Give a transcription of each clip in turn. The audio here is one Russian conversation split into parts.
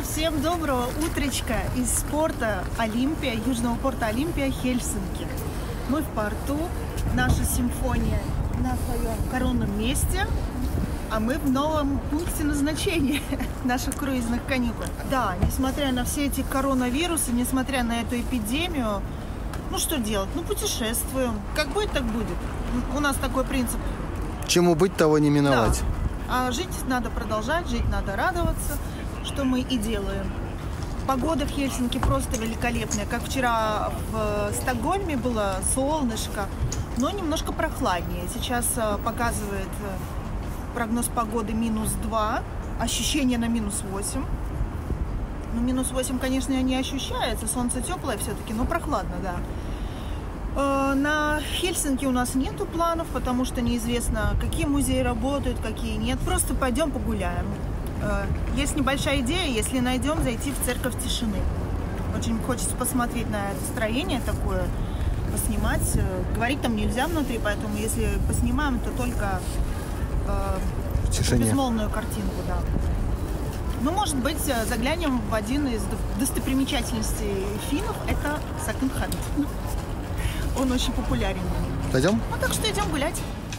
Всем доброго утречка из порта Олимпия, южного порта Олимпия, Хельсинки. Мы в порту, наша симфония на своем коронном месте, а мы в новом пункте назначения наших круизных каникул. Да, несмотря на все эти коронавирусы, несмотря на эту эпидемию, ну что делать? Ну путешествуем. Как будет, так будет. У нас такой принцип. Чему быть, того не миновать. Да. А жить надо продолжать, жить надо радоваться, что мы и делаем. Погода в Хельсинки просто великолепная. Как вчера в Стокгольме было солнышко, но немножко прохладнее. Сейчас показывает прогноз погоды -2, ощущение на -8. Ну, -8, конечно, не ощущается, солнце теплое все-таки, но прохладно, да. На Хельсинки у нас нету планов, потому что неизвестно, какие музеи работают, какие нет. Просто пойдем погуляем. Есть небольшая идея, если найдем, зайти в церковь тишины. Очень хочется посмотреть на это строение такое, поснимать. Говорить там нельзя внутри, поэтому если поснимаем, то только безмолвную картинку, да. Ну, может быть, заглянем в один из достопримечательностей финнов, это секонд-хенд. Он очень популярен. Пойдем? Ну, так что идем гулять.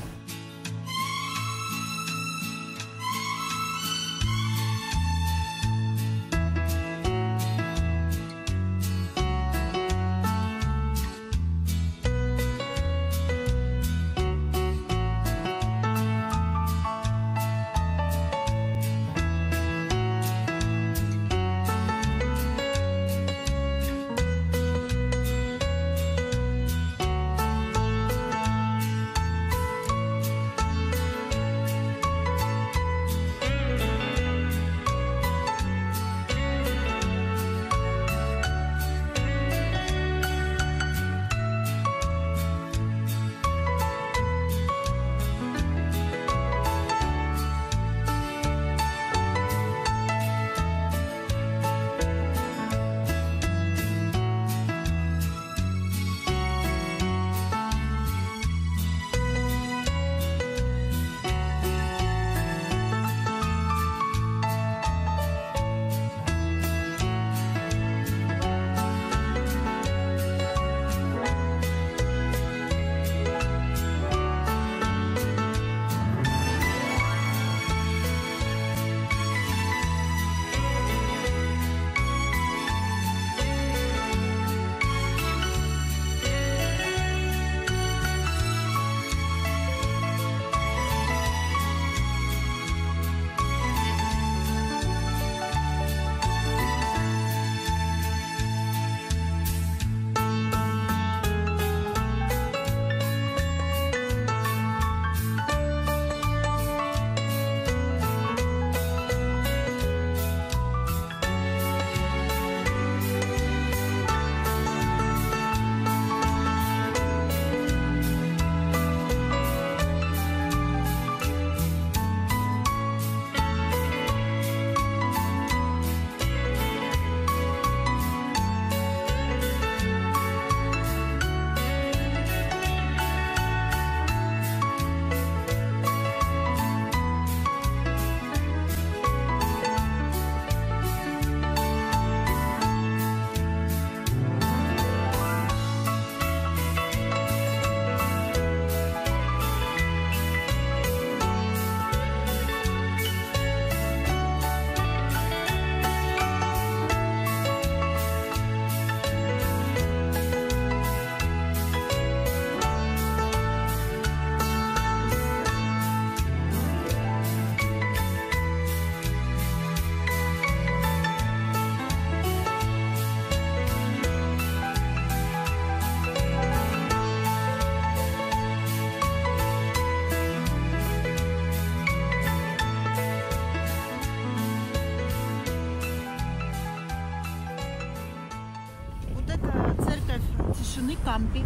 Тишины Кампи.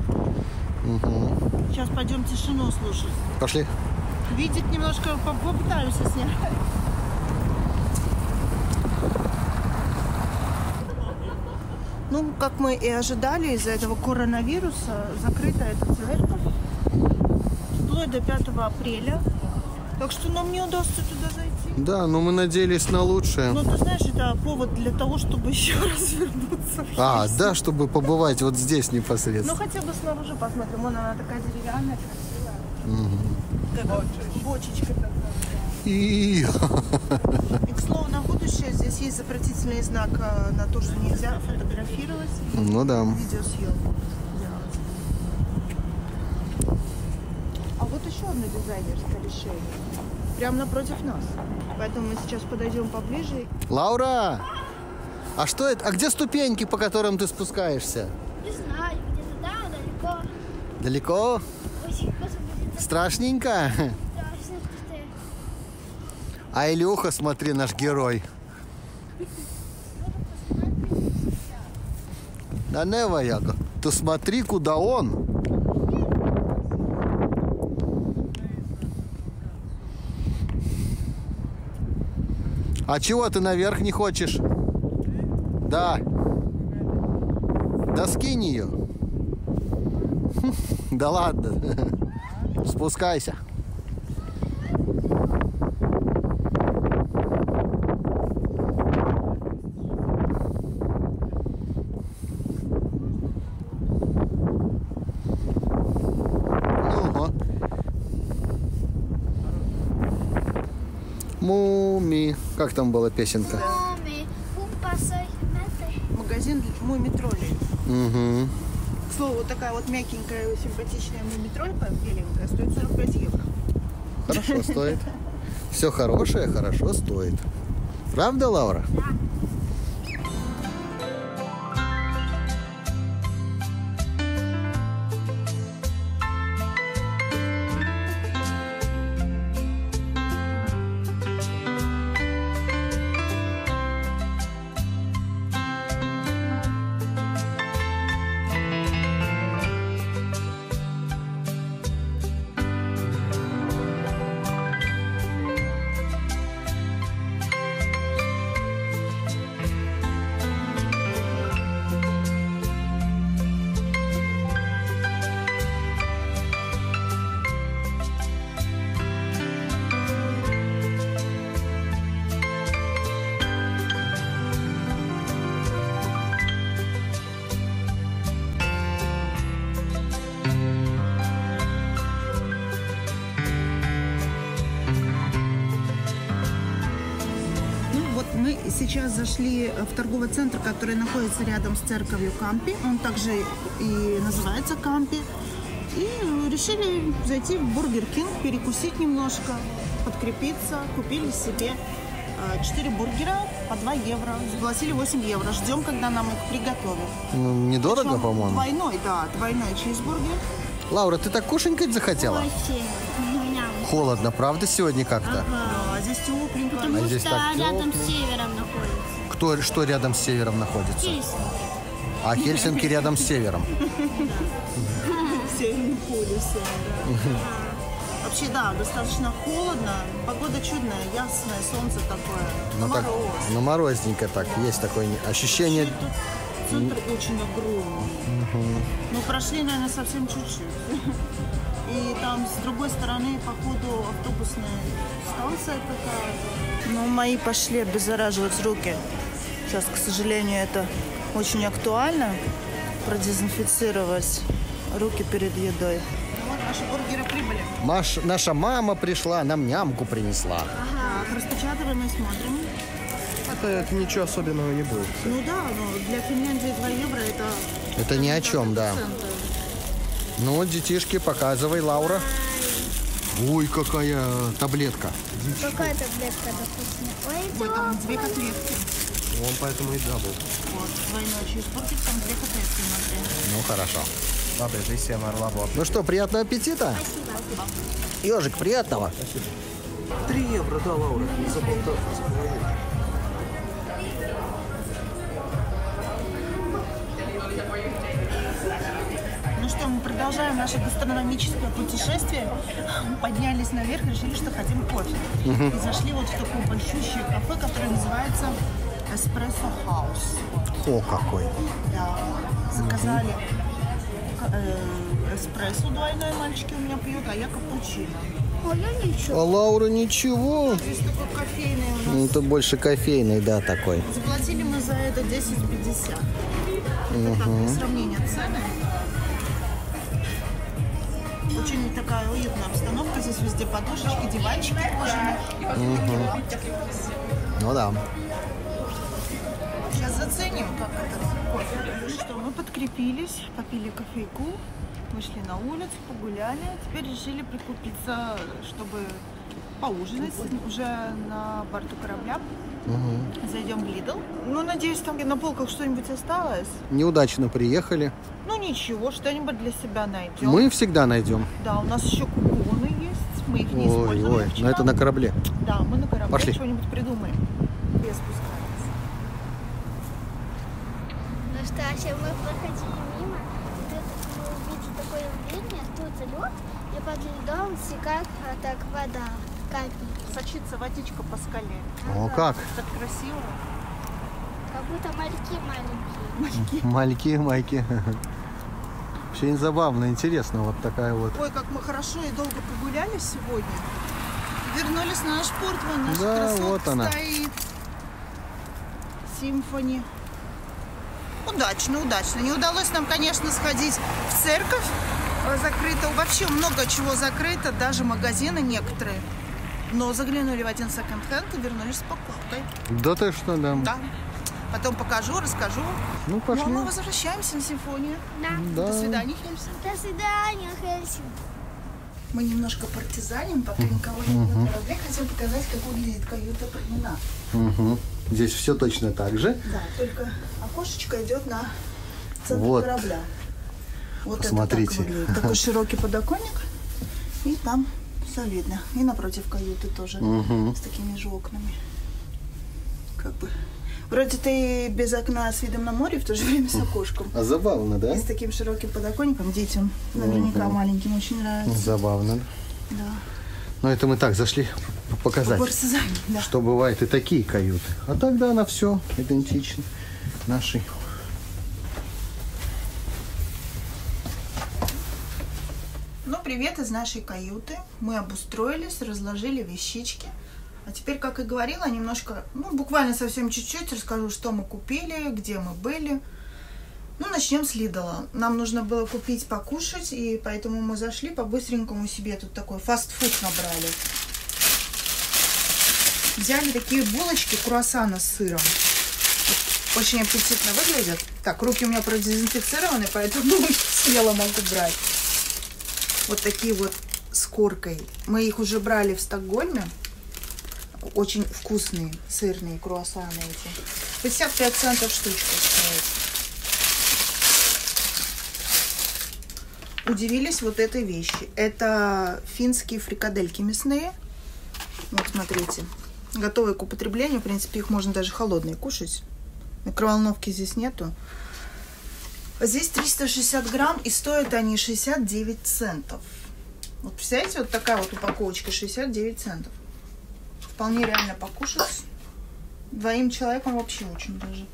Угу. Сейчас пойдем тишину слушать. Пошли. Видеть немножко, попытаюсь снять. Ну, как мы и ожидали, из-за этого коронавируса закрыта эта церковь вплоть до 5 апреля. Так что нам не удастся туда зайти. Да, но мы надеялись на лучшее. Ну, ты знаешь, это повод для того, чтобы еще раз вернуться. А, да, чтобы побывать вот здесь Ну, непосредственно. хотя бы снаружи посмотрим. Вон она такая деревянная, красивая. Как бочечка такая. И И, к слову, на будущее здесь есть запретительный знак на то, что нельзя фотографировать и ну да. видеосъемку делать. А вот еще одно дизайнерское решение. Прямо напротив нас. Поэтому мы сейчас подойдем поближе. Лаура! А что это? А где ступеньки, по которым ты спускаешься? Не знаю, где-то там, далеко. Далеко? Очень вкусно будет. Страшненько? Страшно, что ты. А Илюха, смотри, наш герой. Да не, вояга, ты смотри, куда он. А чего ты наверх не хочешь? Да. Да скинь ее. Да ладно. Спускайся. Муми. Как там была песенка? Муми, упасай, метай. Магазин мумитролей. Угу. К слову, вот такая вот мягенькая, симпатичная мумитролька, беленькая, стоит 45 евро. Хорошо стоит. Все хорошее хорошо стоит. Правда, Лаура? Мы сейчас зашли в торговый центр, который находится рядом с церковью Кампи. Он также и называется Кампи. И решили зайти в Бургер Кинг, перекусить немножко, подкрепиться. Купили себе 4 бургера по 2 евро. Заплатили 8 евро. Ждем, когда нам их приготовят. Ну, недорого, Причем по-моему. Двойной, да, двойной чизбургер. Лаура, ты так кушенькать захотела? Очень. Ням. Холодно, правда, сегодня как-то? Да, здесь тепленько. Потому А здесь что так рядом тепло. с севером находится. Что рядом с севером находится? Хельсинки. А Хельсинки рядом с севером. В Северном полюсе, да. Вообще, да, достаточно холодно. Погода чудная, ясная, солнце такое. Ну, так, Мороз. ну, морозненько так. Есть такое ощущение. Тут центр очень огромный. Мы прошли, наверное, совсем чуть-чуть. И там с другой стороны, походу, автобусная станция такая. Ну, мои пошли обеззараживать руки. Сейчас, к сожалению, это очень актуально. Продезинфицировать руки перед едой. Вот наши бургеры прибыли. Наша мама пришла, нам нямку принесла. Так, распечатываем и смотрим. Это ничего особенного не будет. Ну да, но для Финляндии 2 евро это... Это ни о чем, да. центы. Ну, детишки, показывай, Лаура. Ой, какая таблетка. Какая таблетка допустим? Ой, Ой, там 2 котлетки. Он поэтому и дабл. Вот, двойной чизбургер, там 2 котлетки внутри. Ну, хорошо. Ладно, здесь все марлабо. Ну что, приятного аппетита. Ежик, приятного. 3 евро, да, Лаура, за полтора. Ну что, мы продолжаем наше гастрономическое путешествие. Поднялись наверх, решили, что хотим кофе. И зашли вот в такое большущее кафе, которое называется Espresso House. О, какой. Да. Заказали эспрессо двойной, мальчики у меня пьют, а я капучино. Ой, я А ничего. Лаура ничего. Здесь только кофейный у нас. Ну, это больше кофейный, да, такой. Заплатили мы за это 10,50. Это так, для сравнения цены. Очень такая уютная обстановка. Здесь везде подушечки, диванчики кожаные. Ну да. Сейчас заценим, как это кофе. Ну что, мы подкрепились, попили кофейку, вышли на улицу, погуляли. Теперь решили прикупиться, чтобы поужинать уже на борту корабля. Зайдем в Lidl. Ну, надеюсь, там на полках что-нибудь осталось. Неудачно приехали. Ну, ничего, что-нибудь для себя найдем. Мы всегда найдем. Да, у нас еще купоны есть. Мы их не использовали Ой, вчера. но это на корабле. Да, мы на корабле Пошли. что-нибудь придумаем. Без спускаемся. Ну что, сейчас мы проходили мимо, и тут мы увидели такое явление, тут лед, и под льдом стекает так вода, капель. Сочится водичка по скале. О, как? Так красиво. Как будто мальки маленькие. Мальки, майки. Очень забавно, интересно, вот такая вот. Ой, как мы хорошо и долго погуляли сегодня. Вернулись на наш порт, вон наша Да, красотка вот она. стоит. Симфони. Удачно, удачно. Не удалось нам, конечно, сходить в церковь. Закрыто. Вообще много чего закрыто, даже магазины некоторые. Но заглянули в один секонд-хенд и вернулись с покупкой. Да ты что, да. Да. Потом покажу, расскажу. Ну, пошли. Ну, а мы возвращаемся на симфонию. Да. Да. До свидания, Хельсинки. До свидания, Хельсинки. Мы немножко партизаним, пока никого нет на корабле. Хотим показать, как выглядит каюта Промена. Мгм. Здесь все точно так же. Да, только окошечко идет на центр Вот. корабля. Вот Посмотрите. это так выглядит. Такой широкий подоконник. И там все видно. И напротив каюты тоже. С такими же окнами. Как бы. Вроде ты без окна с видом на море, в то же время с окошком. А забавно, да? И с таким широким подоконником детям наверняка маленьким очень нравится. Забавно. Да. Но это мы так зашли показать, Партизане, да. что бывают и такие каюты. А тогда она все идентично нашей. Ну, привет из нашей каюты. Мы обустроились, разложили вещички. А теперь, как и говорила, немножко, ну, буквально совсем чуть-чуть расскажу, что мы купили, где мы были. Ну, начнем с Lidl. Нам нужно было купить покушать, и поэтому мы зашли по-быстренькому себе тут такой фастфуд набрали. Взяли такие булочки, круассаны с сыром. Очень аппетитно выглядят. Так, руки у меня продезинфицированы, поэтому смело могу брать. Вот такие вот с коркой. Мы их уже брали в Стокгольме. Очень вкусные сырные круассаны эти. 55 центов штучка стоит. Удивились вот этой вещи. Это финские фрикадельки мясные. Вот смотрите. Готовые к употреблению. В принципе, их можно даже холодные кушать. Микроволновки здесь нету. Здесь 360 грамм, и стоят они 69 центов. Вот представляете, вот такая вот упаковочка, 69 центов. Вполне реально покушать. Двоим человеком вообще очень даже.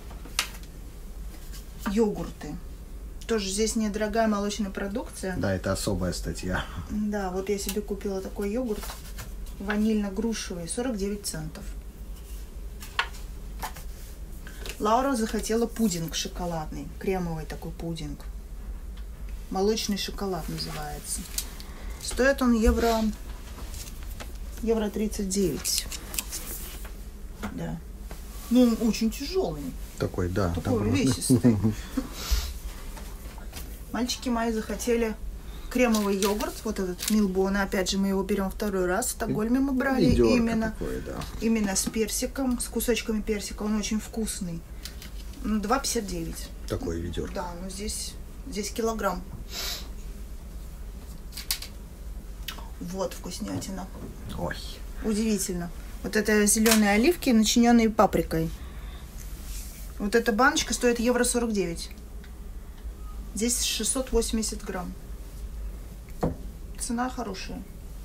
Йогурты. Тоже здесь недорогая молочная продукция. Да, это особая статья. Да, вот я себе купила такой йогурт. Ванильно-грушевый, 49 центов. Лаура захотела пудинг шоколадный, кремовый такой пудинг. Молочный шоколад называется. Стоит он евро 39. Да. Ну, он очень тяжелый. Такой, да. Такой там- увесистый. Мальчики мои захотели кремовый йогурт. Вот этот Милбон. Опять же, мы его берем второй раз. В Стокгольме мы брали Ведерко именно. такое, да. Именно с персиком, с кусочками персика. Он очень вкусный. 2,59. Такое ведерко. Да, ну здесь килограмм. Вот вкуснятина. Ой. Удивительно. Вот это зеленые оливки, начиненные паприкой. Вот эта баночка стоит евро 49. Здесь 680 грамм. Цена хорошая.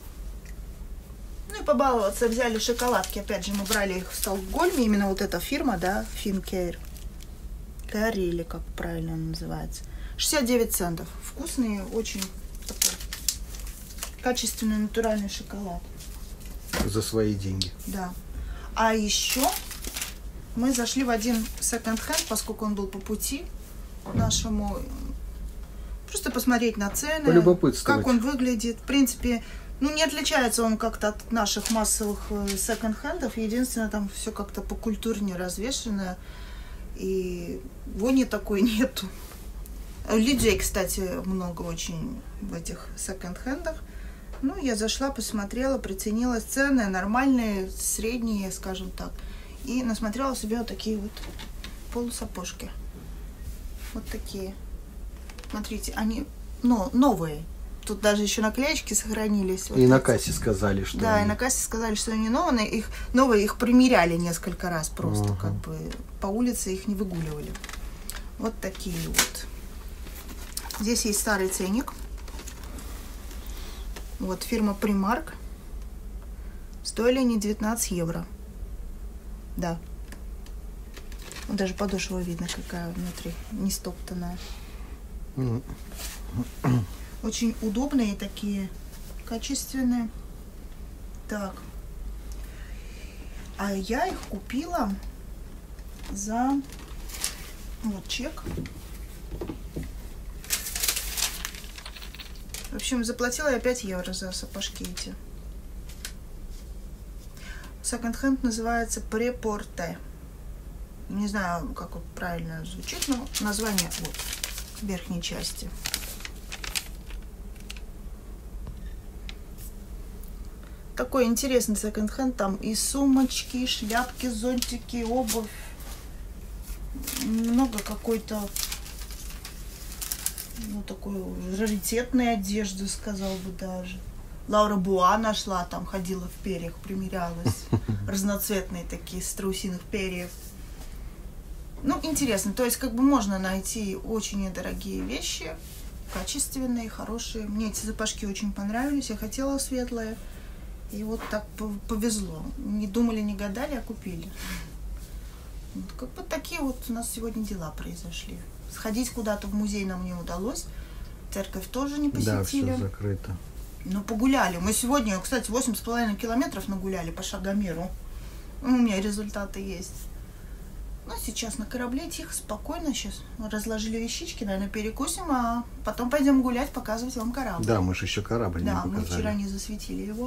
Ну и побаловаться взяли шоколадки. Опять же, мы брали их в Стокгольме. Именно вот эта фирма, да, Fincare. Карри, или как правильно она называется. 69 центов. Вкусные, очень такой Качественный натуральный шоколад. За свои деньги. Да. А еще мы зашли в один секонд-хенд, поскольку он был по пути нашему. Просто посмотреть на цены, Полюбопытствовать. как он выглядит. В принципе, ну, не отличается он как-то от наших массовых секонд-хендов. Единственное, там все как-то покультурнее развешено. И вони такой нету. Людей, кстати, много очень в этих секонд-хендах. Ну, я зашла, посмотрела, приценилась. Цены нормальные, средние, скажем так. И насмотрела себе вот такие вот полусапожки. Вот такие. Смотрите, они новые. Тут даже еще наклеечки сохранились. Вот И на эти. кассе сказали, что Да, они... и на кассе сказали, что они новые. Их примеряли несколько раз просто, как бы по улице их не выгуливали. Вот такие вот. Здесь есть старый ценник. Вот, фирма Primark. Стоили они 19 евро. Да. Вот даже подошва видно, какая внутри, не стоптанная. Очень удобные такие, качественные. Так. А я их купила за... Вот чек. В общем, заплатила я 5 евро за сапожки эти. Секонд-хенд называется Препорте. Не знаю, как вот правильно звучит, но название вот в верхней части. Такой интересный секонд-хенд. Там и сумочки, и шляпки, зонтики, обувь. Много какой-то, ну, такой раритетной одежды, сказал бы даже. Лаура Буа нашла, там ходила в перьях, примерялась. Разноцветные такие, с страусиных перьев. Ну, интересно. То есть, как бы можно найти очень недорогие вещи, качественные, хорошие. Мне эти сапожки очень понравились. Я хотела светлые. И вот так повезло. Не думали, не гадали, а купили. Вот, как бы такие вот у нас сегодня дела произошли. Сходить куда-то в музей нам не удалось. Церковь тоже не посетили. Да, все закрыто. Но погуляли. Мы сегодня, кстати, 8,5 километров нагуляли по шагомеру. У меня результаты есть. Ну, сейчас на корабле тихо, спокойно. Сейчас разложили вещички, наверное, перекусим, а потом пойдем гулять, показывать вам корабль. Да, мы же еще корабль не Да, показали. мы вчера не засветили его.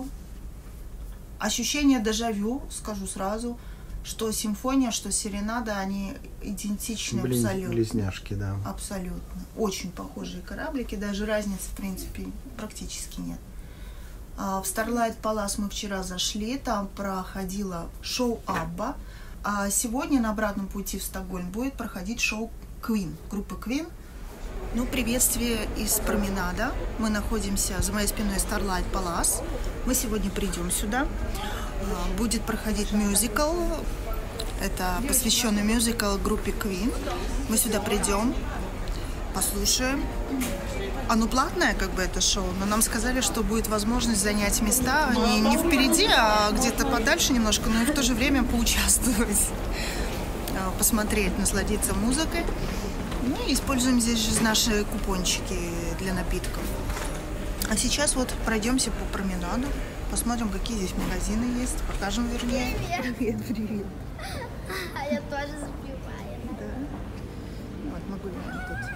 Ощущение дежавю, скажу сразу, что симфония, что серенада, они идентичны абсолютно. Близняшки, да. Абсолютно. Очень похожие кораблики, даже разницы, в принципе, практически нет. В Starlight Palace мы вчера зашли, там проходило шоу Абба, а сегодня на обратном пути в Стокгольм будет проходить шоу Queen, группы Queen. Ну, приветствие из променада. Мы находимся за моей спиной Starlight Palace. Мы сегодня придем сюда. Будет проходить мюзикл. Это посвященный мюзикл группе Queen. Мы сюда придем, послушаем. Оно платное, как бы, это шоу, но нам сказали, что будет возможность занять места не впереди, а где-то подальше немножко, но и в то же время поучаствовать, посмотреть, насладиться музыкой. Ну и используем здесь же наши купончики для напитков. А сейчас вот пройдемся по променаду, посмотрим, какие здесь магазины есть, покажем, вернее. Привет. А я тоже запиваю. Да. Вот мы гуляем тут.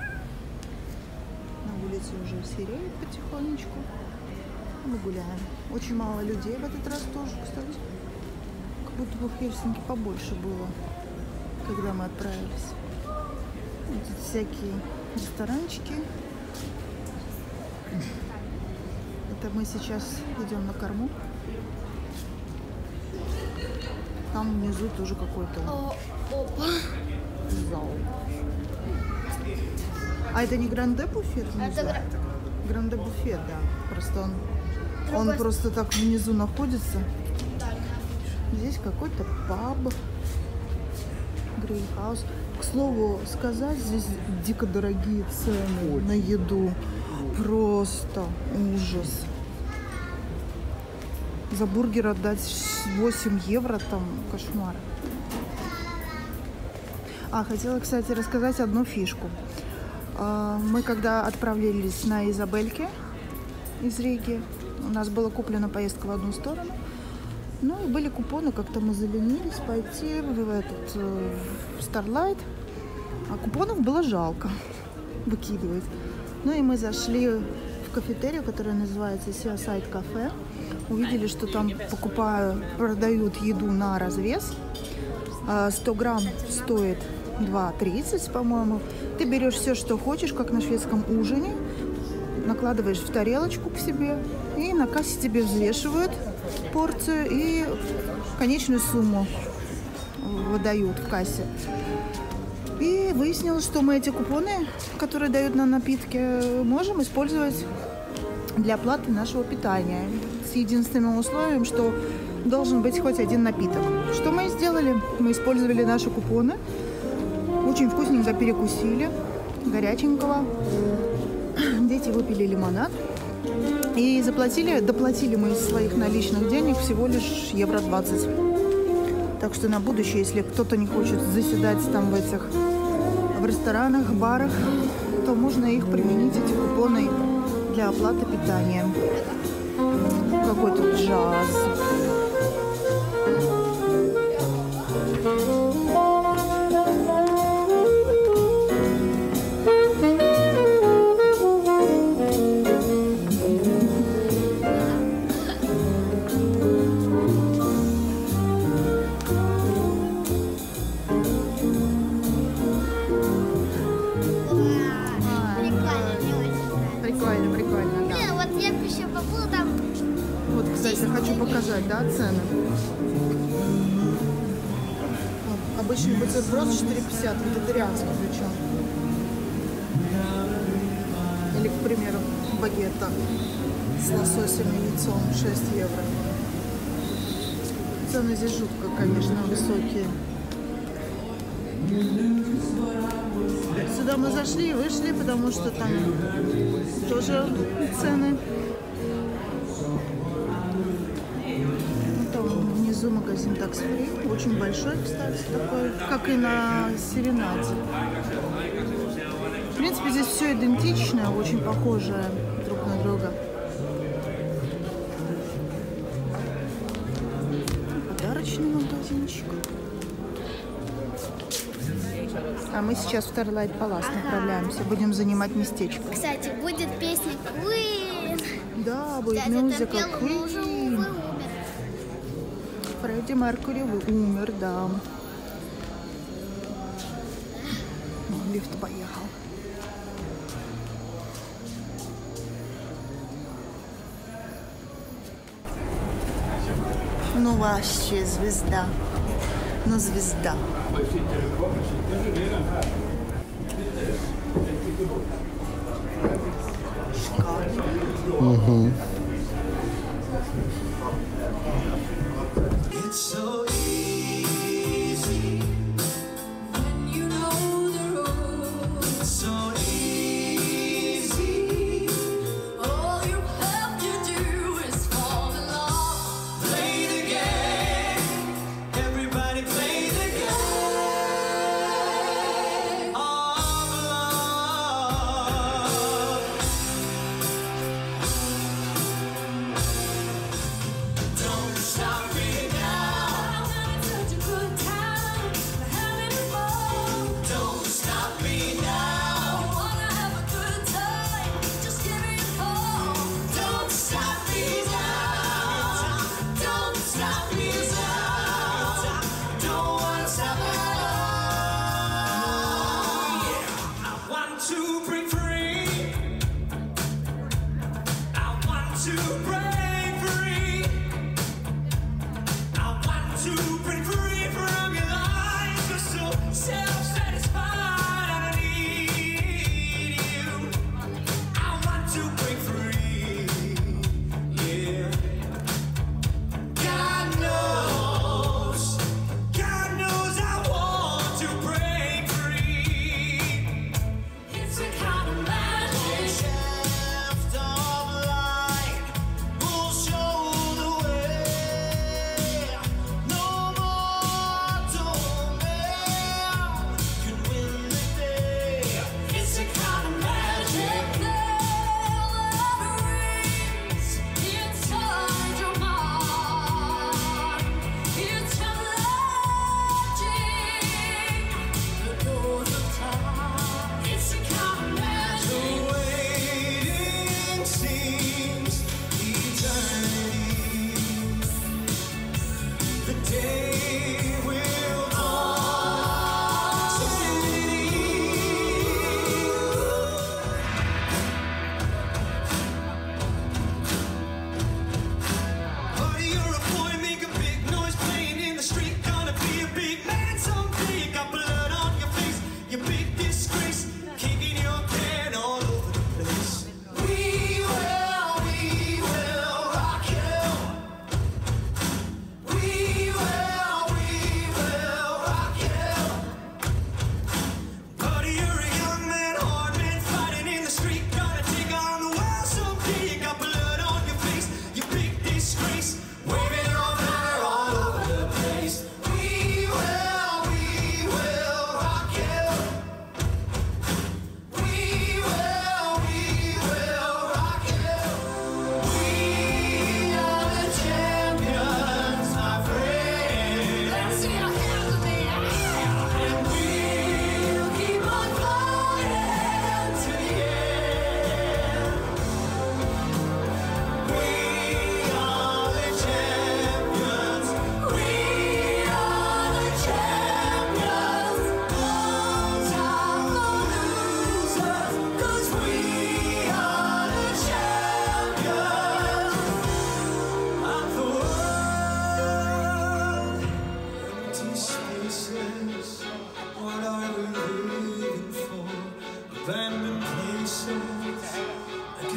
На улице уже сереет потихонечку. Мы гуляем. Очень мало людей в этот раз тоже, кстати. Как будто бы в Хельсинки побольше было, когда мы отправились. Тут всякие ресторанчики. Это мы сейчас идем на корму. Там внизу тоже какой-то зал. А это не Гранде Буфет? Это Гранде Буфет, да. Просто он просто так внизу находится. Здесь какой-то паб. Гриль-хаус. К слову сказать, здесь дико дорогие цены на еду. Просто ужас. За бургер отдать 8 евро, там кошмар. Хотела, кстати, рассказать одну фишку. Мы когда отправлялись на Изабельке из Риги, У нас была куплена поездка в одну сторону. Ну и были купоны, как-то мы заленились пойти в Starlight. А купонов было жалко выкидывать. Ну и мы зашли в кафетерию, которая называется Seaside Cafe. Увидели, что там продают еду на развес. 100 грамм стоит 2,30, по-моему. Ты берешь все, что хочешь, как на шведском ужине, накладываешь в тарелочку к себе, и на кассе тебе взвешивают порцию и конечную сумму выдают в кассе. И выяснилось, что мы эти купоны, которые дают на напитки, можем использовать для оплаты нашего питания. С единственным условием, что должен быть хоть один напиток. Что мы и сделали? Мы использовали наши купоны. Очень вкусненько перекусили. Горяченького. Дети выпили лимонад. И доплатили мы из своих наличных денег всего лишь евро 20. Так что на будущее, если кто-то не хочет заседать там в ресторанах, барах, то можно их применить, эти купоны, для оплаты питания. Какой тут джаз. Прикольно, да. Блин, вот я еще побыла там. Вот, кстати, хочу показать, да, цены. Обычный бутерброд 4,50, вегетарианский причем. Или, к примеру, багетта с лососем и яйцом 6 евро. Цены здесь жутко, конечно, высокие. Сюда мы зашли и вышли, потому что там тоже цены. Там внизу магазин Tax Free, очень большой, кстати, такой, как и на Серенаде. В принципе, здесь все идентичное, очень похожее друг на друга. Подарочный магазинчик. А мы сейчас в Starlight Palace направляемся. Будем занимать местечко. Кстати, будет песня Queen. Да, будет Дядя мюзикл там пел, он уже, увы, Queen. умер. Фредди Меркьюри умер, да. Лифт поехал. Ну вообще звезда. Ну звезда. Шикарно. Угу. It's a kind of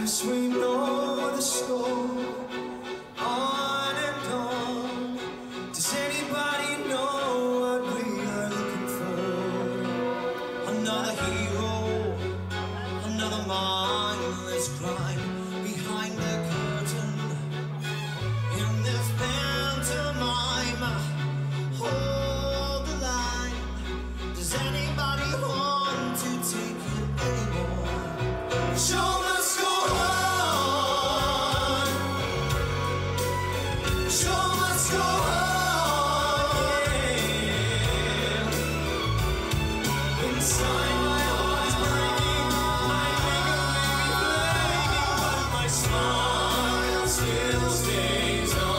'cause we know the score. On and on. Does anybody know what we are looking for? Another hero, another mindless crime behind the curtain. In this pantomime, hold the line. Does anybody want to take it anymore? Show must go on. Show must go on. Yeah. Inside my heart is breaking, my anger may be flaking, but my smile still stays on.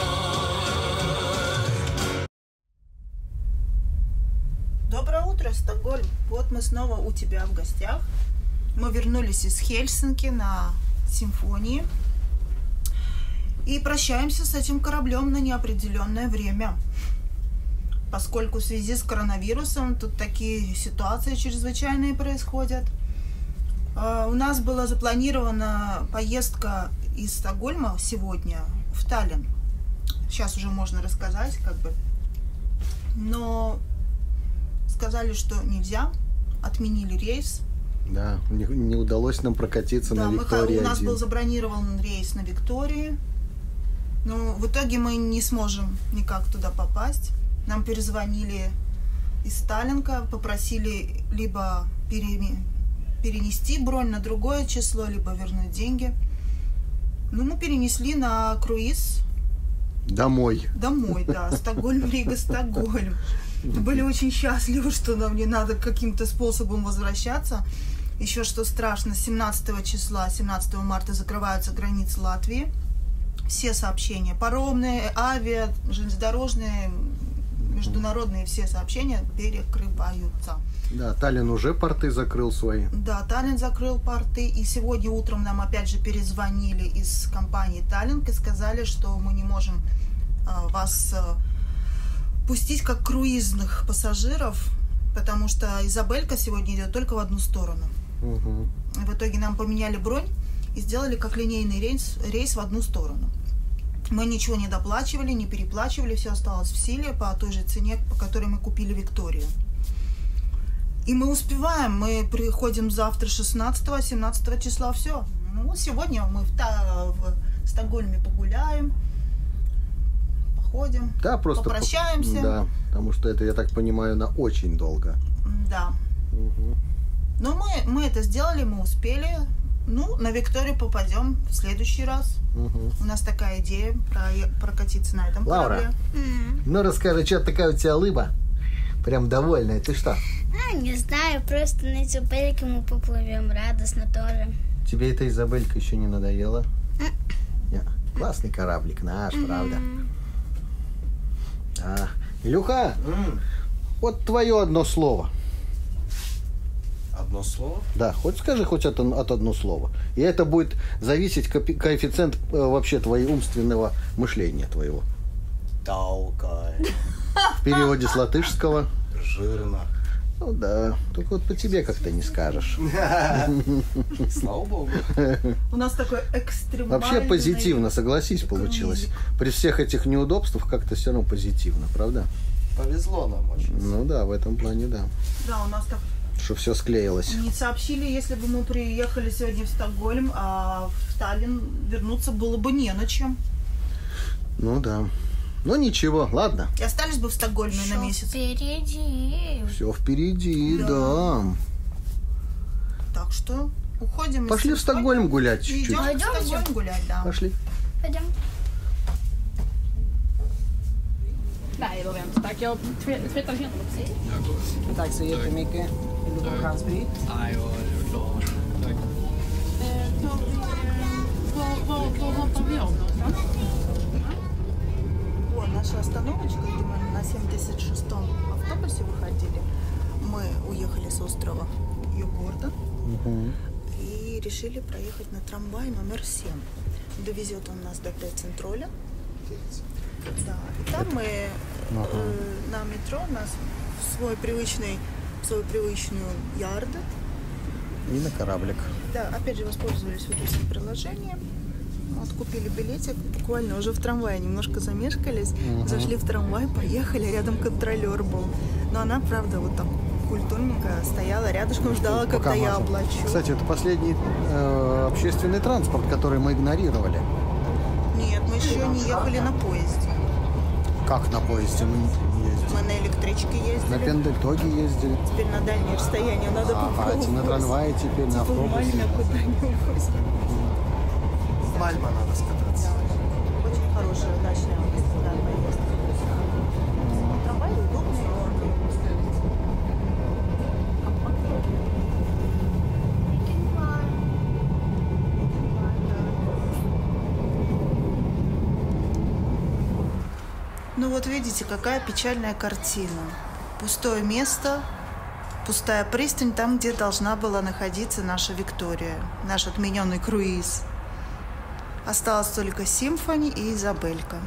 Доброе утро, Стокгольм. Вот мы снова у тебя в гостях. Мы вернулись из Хельсинки на симфонии и прощаемся с этим кораблем на неопределенное время. Поскольку в связи с коронавирусом тут такие ситуации чрезвычайные происходят. У нас была запланирована поездка из Стокгольма сегодня в Таллин. Сейчас уже можно рассказать, как бы. Но сказали, что нельзя, отменили рейс. Да, не удалось нам прокатиться на Виктории. У нас 1. был забронирован рейс на Виктории, но в итоге мы не сможем никак туда попасть. Нам перезвонили из Таллинка, попросили либо перенести бронь на другое число, либо вернуть деньги. Ну, мы перенесли на круиз. Домой. Домой, да. Стокгольм, Рига, Стокгольм. Были очень счастливы, что нам не надо каким-то способом возвращаться. Еще что страшно, 17 числа, 17 марта закрываются границы Латвии. Все сообщения, паромные, авиа, железнодорожные, международные, все сообщения перекрываются. Да, Таллин уже порты закрыл свои. Да, Таллин закрыл порты. И сегодня утром нам опять же перезвонили из компании Таллинк и сказали, что мы не можем вас пустить как круизных пассажиров, потому что Изабелька сегодня идет только в одну сторону. Угу. В итоге нам поменяли бронь и сделали как линейный рейс в одну сторону. Мы ничего не доплачивали, не переплачивали, все осталось в силе по той же цене, по которой мы купили Викторию. И мы успеваем, мы приходим завтра 16-17 числа, все. Ну, сегодня мы в Стокгольме погуляем, походим, да, просто попрощаемся. Да, потому что это, я так понимаю, на очень долго. Да. Угу. Но мы это сделали, мы успели. Ну, на Викторию попадем в следующий раз. Угу. У нас такая идея прокатиться на этом Лаура, корабле. ну расскажи, что такая у тебя улыба? Прям довольная. Ты что? Не знаю, просто на Изабельке мы поплывем, радостно тоже. Тебе эта Изабелька еще не надоела? Нет. Классный кораблик наш, правда? А, Илюха, вот твое одно слово. Одно слово? Да, хоть скажи хоть от одно слово. И это будет зависеть коэффициент вообще твоего умственного мышления твоего. Толкай. В переводе с латышского. Жирно. Ну да, только вот по тебе как-то не скажешь. Слава богу. У нас такой экстремальный... Вообще позитивно, согласись, получилось. При всех этих неудобствах как-то все равно позитивно, правда? Повезло нам очень. Ну да, в этом плане да. Да, у нас так... Что все склеилось. Не сообщили, если бы мы приехали сегодня в Стокгольм, а в Таллин вернуться было бы не на чем. Ну да. Ну ничего, ладно. И остались бы в Стокгольме на месяц. Впереди. Все впереди, да. Так что уходим. Пошли в Стокгольм гулять чуть-чуть. Идем в Пойдемте. Стокгольм гулять, да. Пошли. Пойдем. Nej, då vänta. Tack. Jag tvättar händerna precis. Tack så jättemycket. Vill du ha chanssprit? Nej, jag är klar. Tack. Var hoppar vi av någonstans? Вот наша остановочка, где мы на 76-м автобусе выходили. Мы уехали с острова Югорда и решили проехать на трамвай номер 7. Довезет он нас до Центроля. Да. И там мы на метро нас в свою привычную ярд. И на кораблик. Да, опять же воспользовались вот этим приложением. Вот купили билетик, буквально уже в трамвае немножко замешкались. Зашли в трамвай, поехали, рядом контролер был. Но она, правда, вот так культурненько стояла рядышком, ждала, когда я можно. оплачу. Кстати, это последний общественный транспорт, который мы игнорировали. Нет, мы еще не ехали на поезде. Как на поезде мы ездили? Мы на электричке ездили. На Пендельтоге ездили. Теперь на дальние расстояния надо А попробовать. на трамвае теперь, на автобусе. Мальме куда-нибудь. Мальма надо скататься. Очень хорошая, удачная поездка. Трамвай удобный. Ну вот видите, какая печальная картина. Пустое место, пустая пристань там, где должна была находиться наша Виктория, наш отмененный круиз. Осталось только Симфони и Изабелька.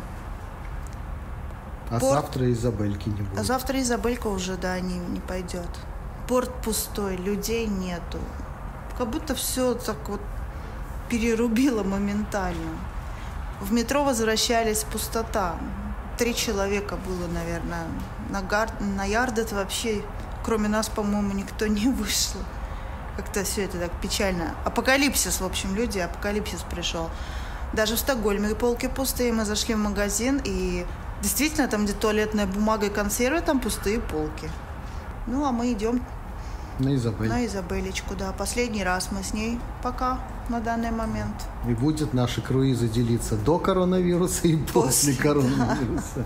А Порт- завтра Изабельки не А будет. завтра Изабелька уже, да, не пойдет. Порт пустой, людей нету. Как будто все так вот перерубило моментально. В метро возвращались пустота. 3 человека было, наверное. На Ярдет вообще, кроме нас, по-моему, никто не вышел. Как-то все это так печально. Апокалипсис, в общем, люди, апокалипсис пришел. Даже в Стокгольме полки пустые. Мы зашли в магазин, и действительно, там, где туалетная бумага и консервы, там пустые полки. Ну, а мы идем На Изабель. на Изабелечку, да. Последний раз мы с ней пока на данный момент. И будет наши круизы делиться до коронавируса и после коронавируса.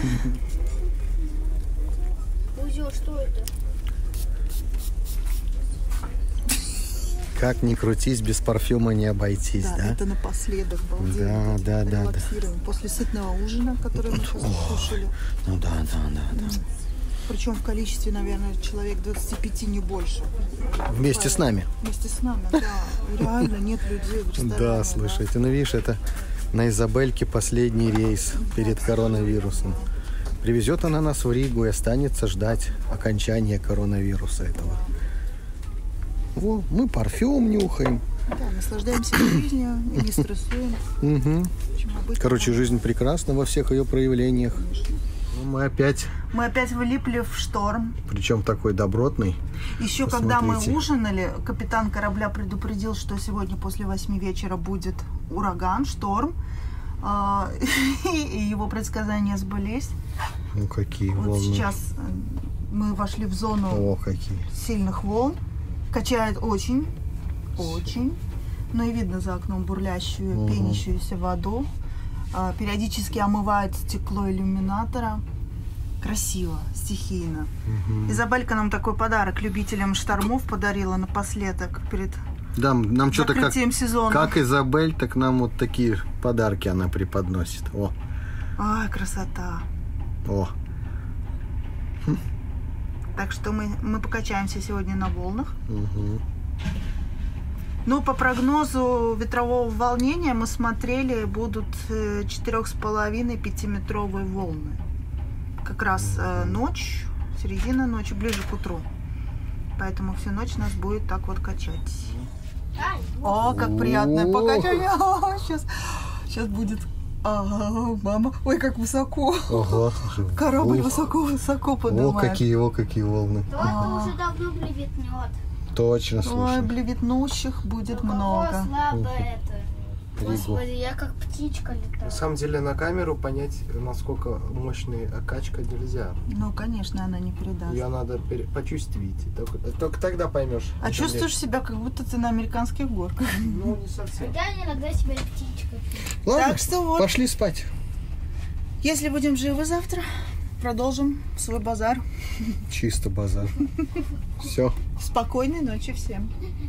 Узел, что это? Как ни крутись, без парфюма не обойтись, Да, да? это напоследок, балдеж. Да. Релаксируем. После сытного ужина, который мы сейчас кушали. Ну да. Причем в количестве, наверное, человек 25, не больше. Вместе с нами. Вместе с нами, да. Реально нет людей в ресторане. Да, слушайте, ну видишь, это на Изабельке последний рейс перед коронавирусом. Привезет она нас в Ригу и останется ждать окончания коронавируса этого. Во, мы парфюм нюхаем. Да, наслаждаемся жизнью и не стрессуем. Мгм. Чем обычно. Короче, жизнь прекрасна во всех ее проявлениях. Ну, мы опять, Мы опять вылипли в шторм. причем такой добротный. Еще когда мы Посмотрите. ужинали, капитан корабля предупредил, что сегодня после 8 вечера будет ураган, шторм. И его предсказания сбылись. Ну, какие Вот волны. сейчас мы вошли в зону О, какие. сильных волн. Качает очень. Но и видно за окном бурлящую, пенящуюся воду. Периодически омывает стекло иллюминатора. Красиво, стихийно. Изабелька нам такой подарок любителям штормов подарила напоследок перед Да, нам что-то как, закрытием сезона. как Изабель, так нам вот такие подарки она преподносит. О, Ай, красота. о. Так что мы покачаемся сегодня на волнах. Мгм. Ну, по прогнозу ветрового волнения мы смотрели, будут 4,5-5-метровые волны. Как раз ночь, середина ночи, ближе к утру. Поэтому всю ночь нас будет так вот качать. О, как приятное Ох. покачивание. Сейчас будет. Мама. Ой, как высоко. Ого. Корабль Ух. высоко О, поднимает. какие волны. То это уже давно блеветнет. Точно, Ой, слушай. блеветнущих будет У кого много. слабо это? Ригу. Господи, я как птичка летаю. На самом деле на камеру понять, насколько мощная качка нельзя. Ну, конечно, она не передаст. Ее надо почувствовать. Только тогда поймешь. А чувствуешь себя, как будто ты на американских горках. Ну, не совсем. Я иногда себя птичкой. Ладно, Так что вот. пошли спать. Если будем живы завтра, продолжим свой базар. Чисто базар. Все. Спокойной ночи всем.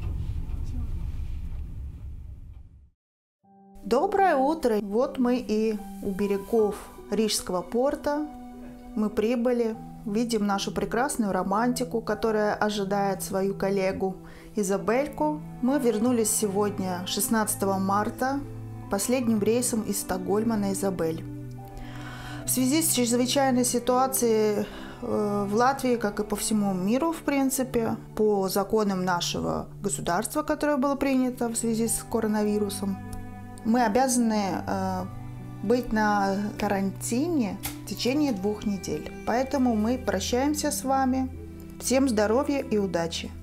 Доброе утро. Вот мы и у берегов Рижского порта. Мы прибыли, видим нашу прекрасную романтику, которая ожидает свою коллегу Изабельку. Мы вернулись сегодня, 16 марта, последним рейсом из Стокгольма на Изабель. В связи с чрезвычайной ситуацией в Латвии, как и по всему миру, в принципе, по законам нашего государства, которое было принято в связи с коронавирусом, мы обязаны быть на карантине в течение 2 недель. Поэтому мы прощаемся с вами. Всем здоровья и удачи!